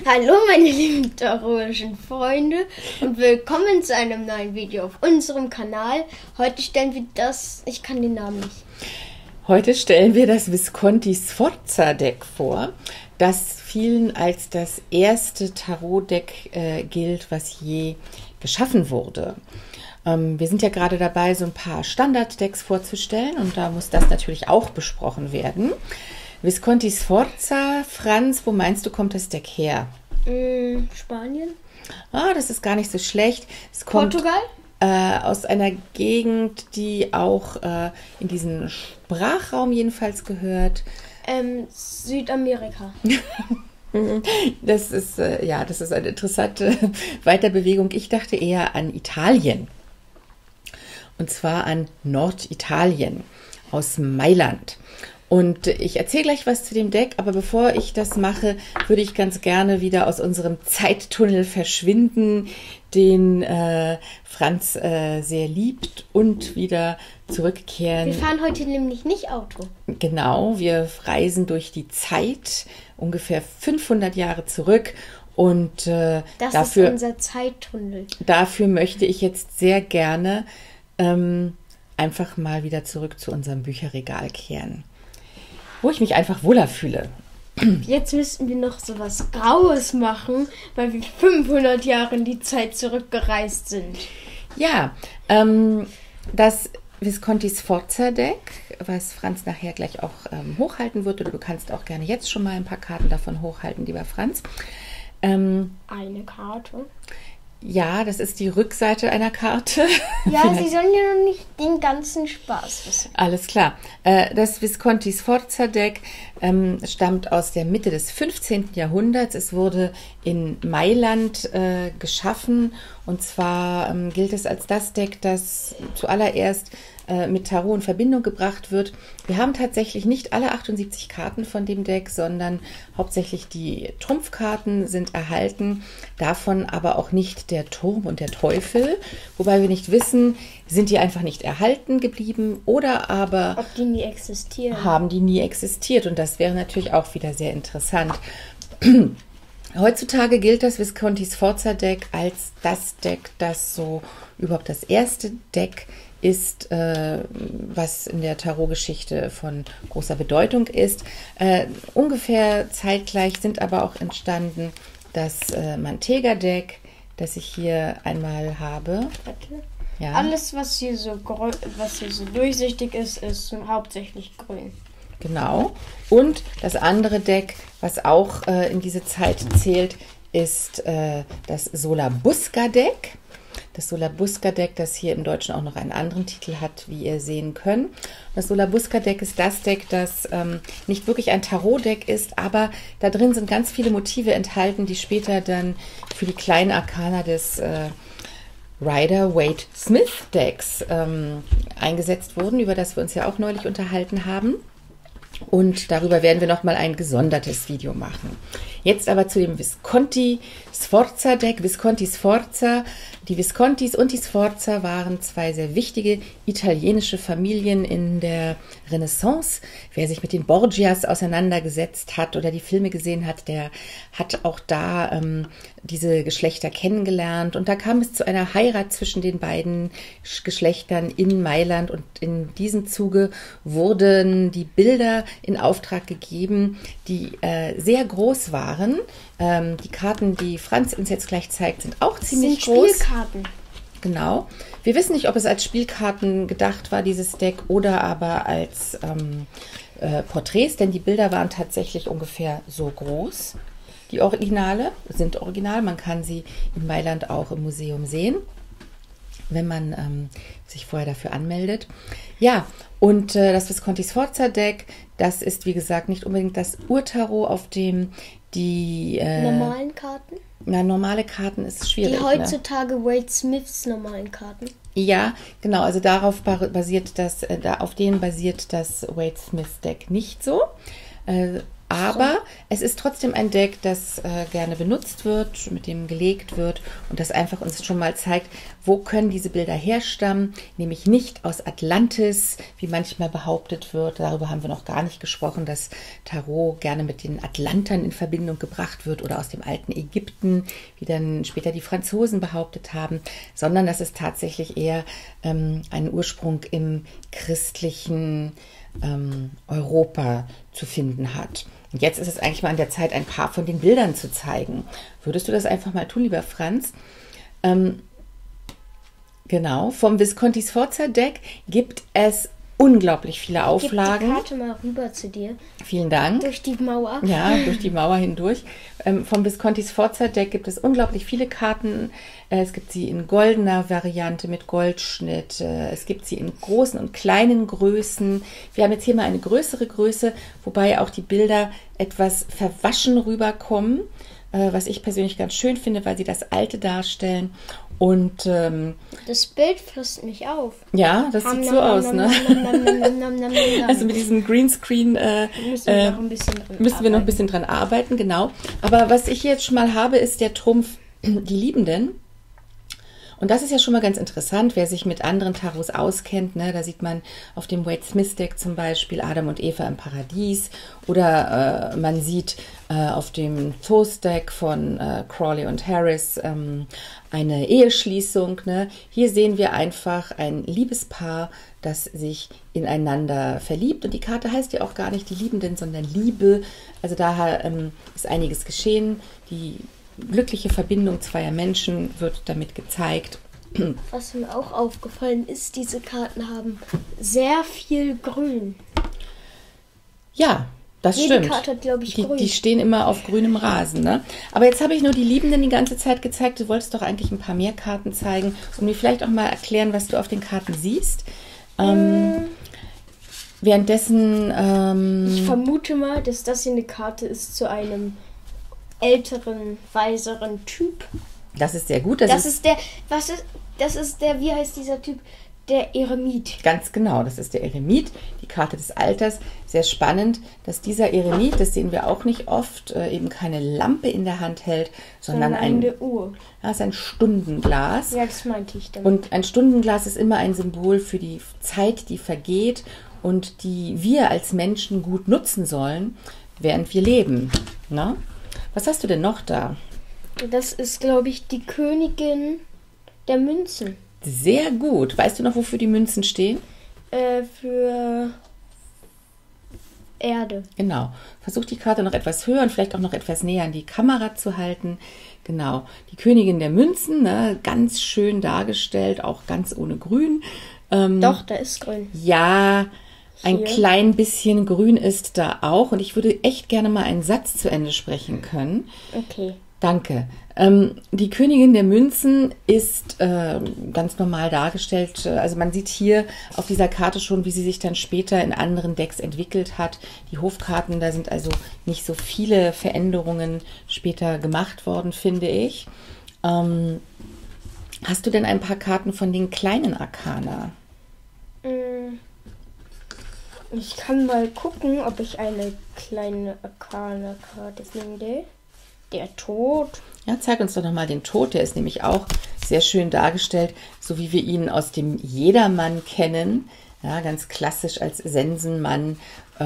Hallo meine lieben tarotischen Freunde und willkommen zu einem neuen Video auf unserem Kanal. Heute stellen wir ich kann den Namen nicht. Heute stellen wir das Visconti Sforza Deck vor, das vielen als das erste Tarot-Deck gilt, was je geschaffen wurde. Wir sind ja gerade dabei, so ein paar Standard-Decks vorzustellen und da muss das natürlich auch besprochen werden. Visconti Sforza, Franz, wo meinst du, kommt das Deck her? Spanien. Das ist gar nicht so schlecht. Es kommt Portugal? Aus einer Gegend, die auch in diesen Sprachraum jedenfalls gehört. Südamerika. Das ist eine interessante Weiterbewegung. Ich dachte eher an Italien. Und zwar an Norditalien aus Mailand. Und ich erzähle gleich was zu dem Deck, aber bevor ich das mache, würde ich ganz gerne wieder aus unserem Zeittunnel verschwinden, den Franz sehr liebt, und wieder zurückkehren. Wir fahren heute nämlich nicht Auto. Genau, wir reisen durch die Zeit, ungefähr 500 Jahre zurück. Und das ist unser Zeittunnel. Dafür möchte ich jetzt sehr gerne einfach mal wieder zurück zu unserem Bücherregal kehren, wo ich mich einfach wohler fühle. Jetzt müssten wir noch so was Graues machen, weil wir 500 Jahre in die Zeit zurückgereist sind. Ja, das Visconti Sforza Deck, was Franz nachher gleich auch hochhalten wird, oder du kannst auch gerne jetzt schon mal ein paar Karten davon hochhalten, lieber Franz. Eine Karte? Ja, das ist die Rückseite einer Karte. Ja, Sie sollen ja noch nicht den ganzen Spaß wissen. Alles klar. Das Visconti Sforza Deck stammt aus der Mitte des 15. Jahrhunderts. Es wurde in Mailand geschaffen, und zwar gilt es als das Deck, das zuallererst mit Tarot in Verbindung gebracht wird. Wir haben tatsächlich nicht alle 78 Karten von dem Deck, sondern hauptsächlich die Trumpfkarten sind erhalten, davon aber auch nicht der Turm und der Teufel, wobei wir nicht wissen, sind die einfach nicht erhalten geblieben oder aber ob die nie existieren. Haben die nie existiert, und das wäre natürlich auch wieder sehr interessant. Heutzutage gilt das Visconti Sforza Deck als das Deck, das so überhaupt das erste Deck ist, was in der Tarotgeschichte von großer Bedeutung ist. Ungefähr zeitgleich sind aber auch entstanden das Mantega-Deck, das ich hier einmal habe. Ja. Alles, was hier so durchsichtig ist, ist hauptsächlich grün. Genau. Und das andere Deck, was auch in diese Zeit zählt, ist das Solabusca-Deck. Das Solabusca-Deck, das hier im Deutschen auch noch einen anderen Titel hat, wie ihr sehen könnt. Das Solabusca-Deck ist das Deck, das nicht wirklich ein Tarot-Deck ist, aber da drin sind ganz viele Motive enthalten, die später dann für die kleinen Arkana des Rider-Waite-Smith-Decks eingesetzt wurden, über das wir uns ja auch neulich unterhalten haben. Und darüber werden wir nochmal ein gesondertes Video machen. Jetzt aber zu dem Visconti Sforza Deck. Visconti Sforza. Die Viscontis und die Sforza waren zwei sehr wichtige italienische Familien in der Renaissance. Wer sich mit den Borgias auseinandergesetzt hat oder die Filme gesehen hat, der hat auch da diese Geschlechter kennengelernt. Und da kam es zu einer Heirat zwischen den beiden Geschlechtern in Mailand. Und in diesem Zuge wurden die Bilder in Auftrag gegeben, die sehr groß waren. Die Karten, die Franz uns jetzt gleich zeigt, sind auch ziemlich groß. Spielkarten. Genau. Wir wissen nicht, ob es als Spielkarten gedacht war, dieses Deck, oder aber als Porträts, denn die Bilder waren tatsächlich ungefähr so groß. Die Originale sind original. Man kann sie in Mailand auch im Museum sehen, wenn man sich vorher dafür anmeldet. Ja, und das Visconti Sforza Deck, das ist, wie gesagt, nicht unbedingt das Urtarot, auf dem die normalen Karten? Na, normale Karten ist schwierig. Die heutzutage Waite Smiths normalen Karten? Ja, genau, also darauf basiert auf denen basiert das Waite Smith Deck nicht so. Aber es ist trotzdem ein Deck, das gerne benutzt wird, mit dem gelegt wird und das einfach uns schon mal zeigt, wo können diese Bilder herstammen, nämlich nicht aus Atlantis, wie manchmal behauptet wird. Darüber haben wir noch gar nicht gesprochen, dass Tarot gerne mit den Atlantern in Verbindung gebracht wird oder aus dem alten Ägypten, wie dann später die Franzosen behauptet haben, sondern dass es tatsächlich eher einen Ursprung im christlichen Europa zu finden hat. Und jetzt ist es eigentlich mal an der Zeit, ein paar von den Bildern zu zeigen. Würdest du das einfach mal tun, lieber Franz? Genau, vom Visconti Sforza Deck gibt es unglaublich viele Auflagen. Ich gebe die Karte mal rüber zu dir. Vielen Dank. Durch die Mauer. Ja, durch die Mauer hindurch. Vom Visconti Sforza Deck gibt es unglaublich viele Karten. Es gibt sie in goldener Variante mit Goldschnitt. Es gibt sie in großen und kleinen Größen. Wir haben jetzt hier mal eine größere Größe, wobei auch die Bilder etwas verwaschen rüberkommen, was ich persönlich ganz schön finde, weil sie das Alte darstellen. Und das Bild frisst mich auf. Ja, das sieht so aus, ne? Also mit diesem Greenscreen müssen wir noch ein bisschen dran arbeiten, genau. Aber was ich jetzt schon mal habe, ist der Trumpf die Liebenden. Und das ist ja schon mal ganz interessant, wer sich mit anderen Tarots auskennt, ne? Da sieht man auf dem Wade Smith Deck zum Beispiel Adam und Eva im Paradies oder man sieht auf dem Thoth Deck von Crawley und Harris eine Eheschließung. Ne? Hier sehen wir einfach ein Liebespaar, das sich ineinander verliebt. Und die Karte heißt ja auch gar nicht die Liebenden, sondern Liebe. Also daher ist einiges geschehen. Die glückliche Verbindung zweier Menschen wird damit gezeigt. Was mir auch aufgefallen ist, diese Karten haben sehr viel Grün. Ja, das stimmt. Jede Karte hat, glaube ich, grün. Die stehen immer auf grünem Rasen. Ne? Aber jetzt habe ich nur die Liebenden die ganze Zeit gezeigt. Du wolltest doch eigentlich ein paar mehr Karten zeigen und mir vielleicht auch mal erklären, was du auf den Karten siehst. Währenddessen... ich vermute mal, dass das hier eine Karte ist zu einem älteren, weiseren Typ. Das ist sehr gut. Das ist der, wie heißt dieser Typ? Der Eremit. Ganz genau, das ist der Eremit, die Karte des Alters. Sehr spannend, dass dieser Eremit, das sehen wir auch nicht oft, eben keine Lampe in der Hand hält, sondern eine Uhr. Das ist ein Stundenglas. Ja, das meinte ich damit. Und ein Stundenglas ist immer ein Symbol für die Zeit, die vergeht und die wir als Menschen gut nutzen sollen, während wir leben. Na? Was hast du denn noch da? Das ist, glaube ich, die Königin der Münzen. Sehr gut. Weißt du noch, wofür die Münzen stehen? Für Erde. Genau. Versuch die Karte noch etwas höher und vielleicht auch noch etwas näher an die Kamera zu halten. Genau. Die Königin der Münzen, ne? Ganz schön dargestellt, auch ganz ohne Grün. Doch, da ist Grün. Ja, ein klein bisschen Grün ist da auch. Und ich würde echt gerne mal einen Satz zu Ende sprechen können. Okay. Danke. Die Königin der Münzen ist ganz normal dargestellt. Also man sieht hier auf dieser Karte schon, wie sie sich dann später in anderen Decks entwickelt hat. Die Hofkarten, da sind also nicht so viele Veränderungen später gemacht worden, finde ich. Hast du denn ein paar Karten von den kleinen Arkana? Ich kann mal gucken, ob ich eine kleine Arkana-Karte finde. Der Tod. Ja, zeig uns doch nochmal den Tod. Der ist nämlich auch sehr schön dargestellt, so wie wir ihn aus dem Jedermann kennen. Ja, ganz klassisch als Sensenmann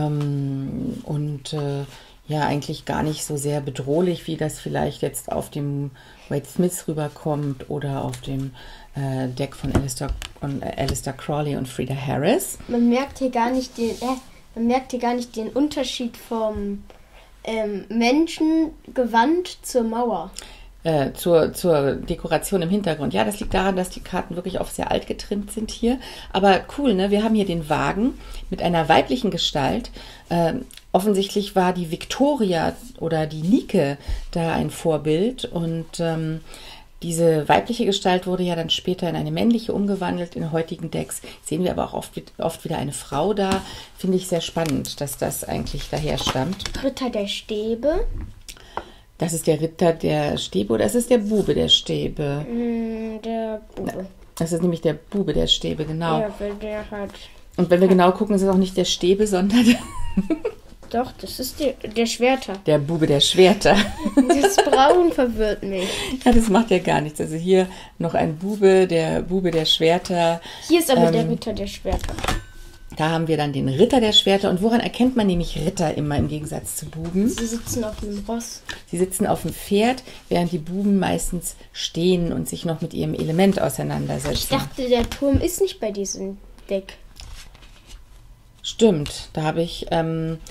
ja, eigentlich gar nicht so sehr bedrohlich, wie das vielleicht jetzt auf dem Wade Smith rüberkommt oder auf dem Deck von Aleister Crawley und Frieda Harris. Man merkt hier gar nicht den Unterschied vom Menschengewand zur Mauer. Zur Dekoration im Hintergrund. Ja, das liegt daran, dass die Karten wirklich auf sehr alt getrimmt sind hier. Aber cool, ne? Wir haben hier den Wagen mit einer weiblichen Gestalt. Offensichtlich war die Victoria oder die Nike da ein Vorbild und diese weibliche Gestalt wurde ja dann später in eine männliche umgewandelt. In heutigen Decks sehen wir aber auch oft wieder eine Frau da. Finde ich sehr spannend, dass das eigentlich daher stammt. Ritter der Stäbe. Das ist der Ritter der Stäbe oder ist es der Bube der Stäbe? Der Bube. Das ist nämlich der Bube der Stäbe, genau. Ja, weil der hat... Und wenn wir genau gucken, ist es auch nicht der Stäbe, sondern Doch, das ist der Schwerter. Der Bube der Schwerter. Das Braun verwirrt mich. Ja, das macht ja gar nichts. Also hier noch ein Bube, der Bube der Schwerter. Hier ist aber der Ritter der Schwerter. Da haben wir dann den Ritter der Schwerter. Und woran erkennt man nämlich Ritter immer im Gegensatz zu Buben? Sie sitzen auf einem Ross. Sie sitzen auf dem Pferd, während die Buben meistens stehen und sich noch mit ihrem Element auseinandersetzen. Ich dachte, der Turm ist nicht bei diesem Deck. Stimmt, da habe ich nein,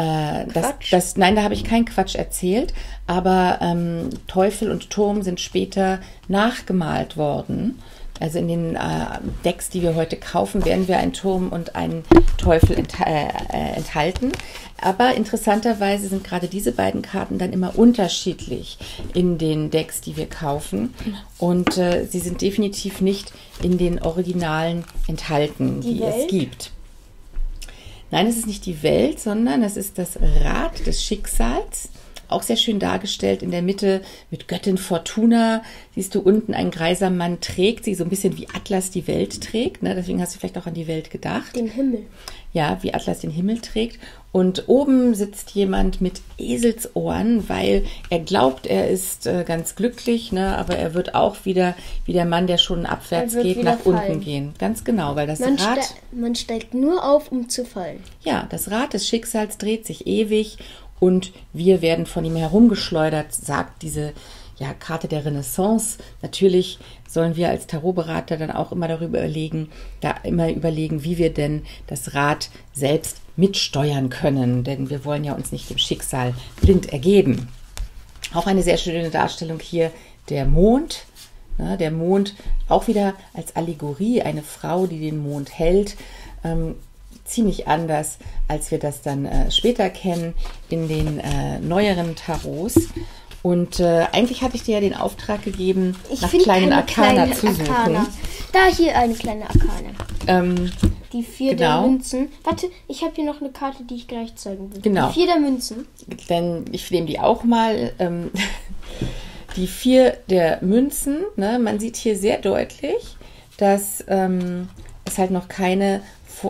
da habe ich keinen Quatsch erzählt, aber Teufel und Turm sind später nachgemalt worden. Also in den Decks, die wir heute kaufen, werden wir einen Turm und einen Teufel enthalten. Aber interessanterweise sind gerade diese beiden Karten dann immer unterschiedlich in den Decks, die wir kaufen. Und sie sind definitiv nicht in den Originalen enthalten, die es gibt. Nein, es ist nicht die Welt, sondern es ist das Rad des Schicksals. Auch sehr schön dargestellt in der Mitte mit Göttin Fortuna. Siehst du unten, ein greiser Mann trägt sie, so ein bisschen wie Atlas die Welt trägt. Ne? Deswegen hast du vielleicht auch an die Welt gedacht. Den Himmel. Ja, wie Atlas den Himmel trägt. Und oben sitzt jemand mit Eselsohren, weil er glaubt, er ist ganz glücklich, ne? Aber er wird auch wieder wie der Mann, der schon abwärts geht, nach unten gehen. Ganz genau, weil das Rad... Man steigt nur auf, um zu fallen. Ja, das Rad des Schicksals dreht sich ewig und wir werden von ihm herumgeschleudert, sagt diese Karte der Renaissance. Natürlich sollen wir als Tarotberater dann auch immer überlegen, wie wir denn das Rad selbst mitsteuern können, denn wir wollen ja uns nicht dem Schicksal blind ergeben. Auch eine sehr schöne Darstellung hier, der Mond. Ja, der Mond auch wieder als Allegorie, eine Frau, die den Mond hält. Ziemlich anders, als wir das dann später kennen in den neueren Tarots. Und eigentlich hatte ich dir ja den Auftrag gegeben, nach kleinen Arkana zu suchen. Da hier eine kleine Arkana. Die 4 der Münzen. Warte, ich habe hier noch eine Karte, die ich gleich zeigen will. Genau. Die 4 der Münzen. Denn ich nehme die auch mal. Die 4 der Münzen. Ne? Man sieht hier sehr deutlich, dass es halt noch keine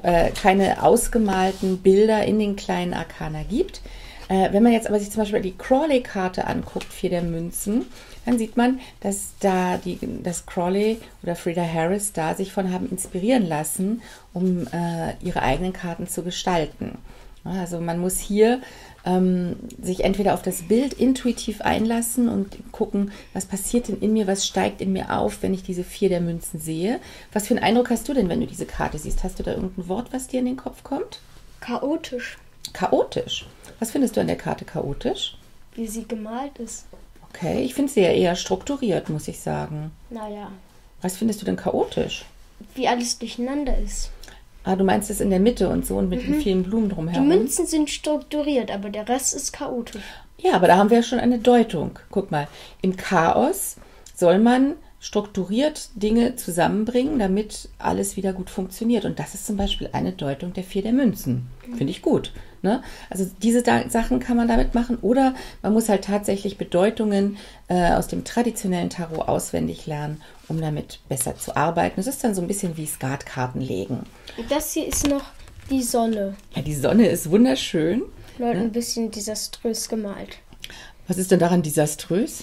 ausgemalten Bilder in den kleinen Arkana gibt. Wenn man jetzt aber sich zum Beispiel die Crawley-Karte anguckt, 4 der Münzen, dann sieht man, dass dass Crawley oder Frieda Harris da sich von haben inspirieren lassen, um ihre eigenen Karten zu gestalten. Also man muss hier sich entweder auf das Bild intuitiv einlassen und gucken, was passiert denn in mir, was steigt in mir auf, wenn ich diese 4 der Münzen sehe. Was für einen Eindruck hast du denn, wenn du diese Karte siehst? Hast du da irgendein Wort, was dir in den Kopf kommt? Chaotisch. Chaotisch? Was findest du an der Karte chaotisch? Wie sie gemalt ist. Okay, ich finde sie ja eher strukturiert, muss ich sagen. Naja. Was findest du denn chaotisch? Wie alles durcheinander ist. Ah, du meinst es in der Mitte und so und mit den vielen Blumen drumherum. Die Münzen sind strukturiert, aber der Rest ist chaotisch. Ja, aber da haben wir ja schon eine Deutung. Guck mal, im Chaos soll man strukturiert Dinge zusammenbringen, damit alles wieder gut funktioniert. Und das ist zum Beispiel eine Deutung der 4 der Münzen. Finde ich gut. Ne? Also diese Sachen kann man damit machen. Oder man muss halt tatsächlich Bedeutungen aus dem traditionellen Tarot auswendig lernen, um damit besser zu arbeiten. Das ist dann so ein bisschen wie Skatkarten legen. Das hier ist noch die Sonne. Ja, die Sonne ist wunderschön. Leute, ein bisschen desaströs gemalt. Was ist denn daran desaströs?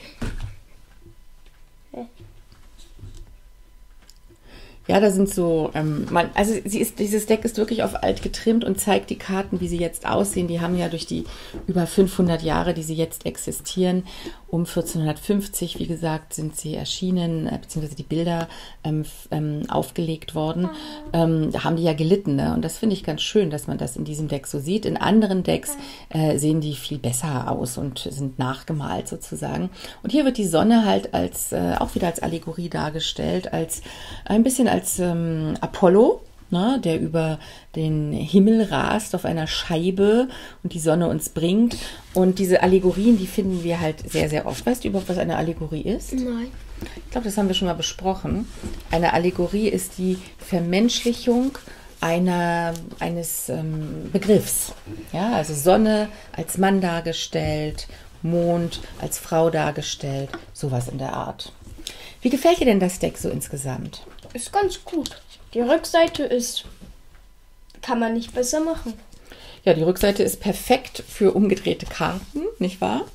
Ja, da sind so, dieses Deck ist wirklich auf alt getrimmt und zeigt die Karten, wie sie jetzt aussehen. Die haben ja durch die über 500 Jahre, die sie jetzt existieren, um 1450, wie gesagt, sind sie erschienen, beziehungsweise die Bilder aufgelegt worden. Da haben die ja gelitten, ne? Und das finde ich ganz schön, dass man das in diesem Deck so sieht. In anderen Decks sehen die viel besser aus und sind nachgemalt sozusagen. Und hier wird die Sonne halt auch wieder als Allegorie dargestellt, als ein bisschen als Apollo, ne, der über den Himmel rast auf einer Scheibe und die Sonne uns bringt. Und diese Allegorien, die finden wir halt sehr, sehr oft. Weißt du überhaupt, was eine Allegorie ist? Nein. Ich glaube, das haben wir schon mal besprochen. Eine Allegorie ist die Vermenschlichung eines Begriffs. Ja, also Sonne als Mann dargestellt, Mond als Frau dargestellt, sowas in der Art. Wie gefällt dir denn das Deck so insgesamt? Ist ganz gut. Die Rückseite kann man nicht besser machen. Ja, die Rückseite ist perfekt für umgedrehte Karten, nicht wahr?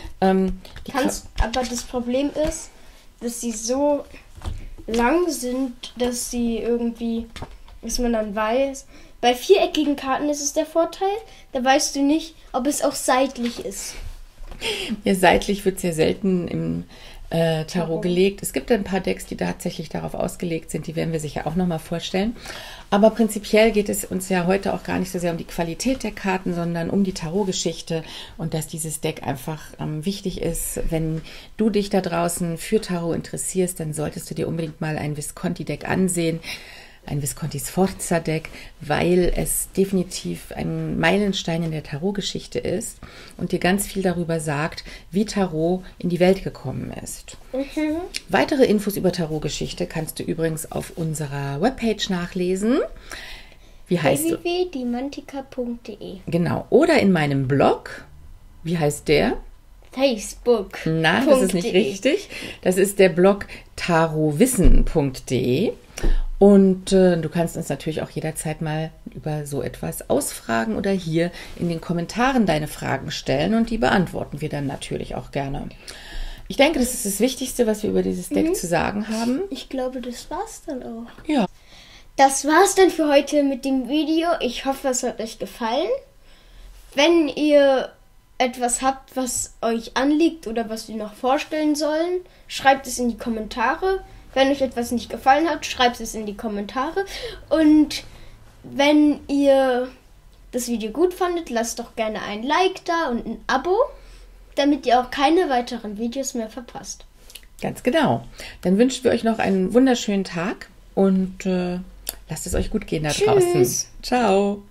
Aber das Problem ist, dass sie so lang sind, dass man dann weiß. Bei viereckigen Karten ist es der Vorteil, da weißt du nicht, ob es auch seitlich ist. Ja, seitlich wird sehr selten im Tarot gelegt. Es gibt ein paar Decks, die tatsächlich darauf ausgelegt sind, die werden wir sicher auch nochmal vorstellen. Aber prinzipiell geht es uns ja heute auch gar nicht so sehr um die Qualität der Karten, sondern um die Tarotgeschichte und dass dieses Deck einfach wichtig ist. Wenn du dich da draußen für Tarot interessierst, dann solltest du dir unbedingt mal ein Visconti-Deck ansehen. Ein Visconti Sforza-Deck, weil es definitiv ein Meilenstein in der Tarotgeschichte ist und dir ganz viel darüber sagt, wie Tarot in die Welt gekommen ist. Weitere Infos über Tarotgeschichte kannst du übrigens auf unserer Webpage nachlesen. Wie heißt du? www.dimantika.de. Genau. Oder in meinem Blog. Wie heißt der? Facebook. Nein, das ist nicht richtig. Das ist der Blog tarotwissen.de. Und du kannst uns natürlich auch jederzeit mal über so etwas ausfragen oder hier in den Kommentaren deine Fragen stellen und die beantworten wir dann natürlich auch gerne. Ich denke, das ist das Wichtigste, was wir über dieses Deck zu sagen haben. Ich glaube, das war's dann auch. Ja. Das war's dann für heute mit dem Video. Ich hoffe, es hat euch gefallen. Wenn ihr etwas habt, was euch anliegt oder was wir noch vorstellen sollen, schreibt es in die Kommentare. Wenn euch etwas nicht gefallen hat, schreibt es in die Kommentare. Und wenn ihr das Video gut fandet, lasst doch gerne ein Like da und ein Abo, damit ihr auch keine weiteren Videos mehr verpasst. Ganz genau. Dann wünschen wir euch noch einen wunderschönen Tag und lasst es euch gut gehen da draußen. Tschüss. Ciao.